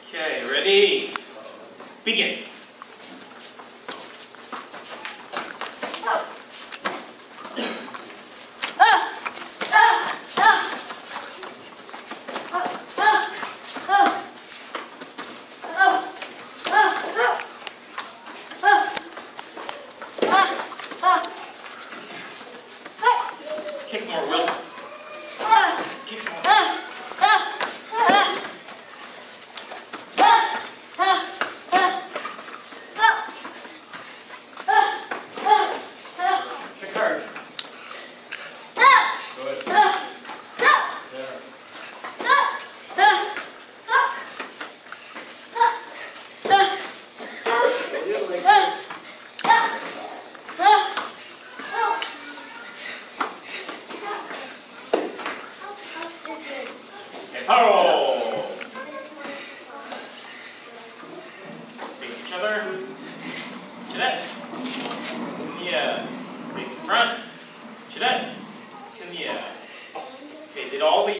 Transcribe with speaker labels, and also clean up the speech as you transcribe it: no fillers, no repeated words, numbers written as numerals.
Speaker 1: Okay, ready? Begin. Kick more, Will. Kick more. Kick hard. Good. There. And pow! Face each other. Jeanette. Yeah. Face in front. Jeanette. Yeah. Okay, did all the